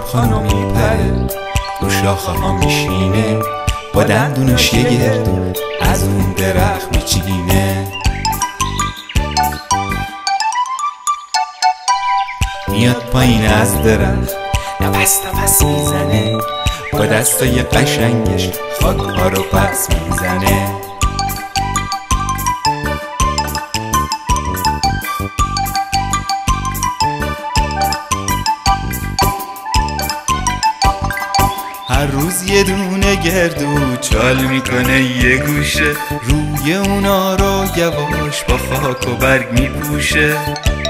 خانم میپره رو شاخه ها میشینه با دندونش یه گردو از اون درخت میچینه. میاد پایین از درخت نفس نفس میزنه با دستای قشنگش خاک ها رو پس میزنه. هر روز یه دونه گردو چال میکنه یه گوشه، روی اونا رو یواش با خاک و برگ میپوشه.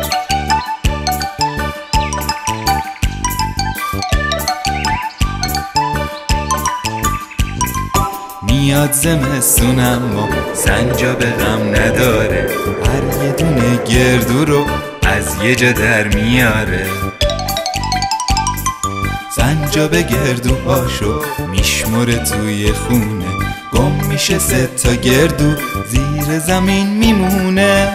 میاد زمستون اما سنجاب غم نداره، هر یه دونه گردو رو از یه جا در میاره. سنجاب گردوهاشو میشمره توی خونه، گم میشه 3 تا گردو زیر زمین میمونه.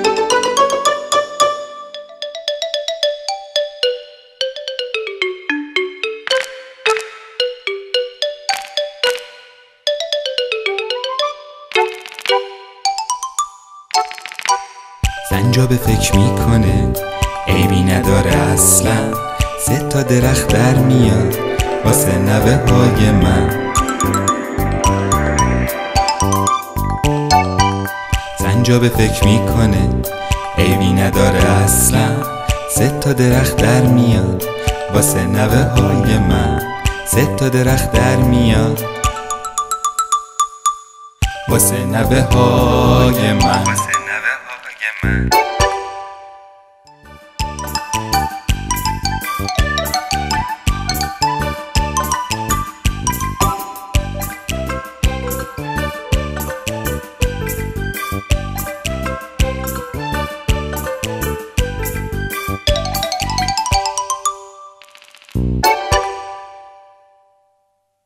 سنجاب فکر میکنه عیبی نداره اصلا، 3 تا درخت در میاد واسه نوه های من. سنجاب فکر میکنه عیبی نداره اصلا، 3 تا درخت در میاد واسه نوه های من. 3 تا درخت در میاد واسه نوه های من.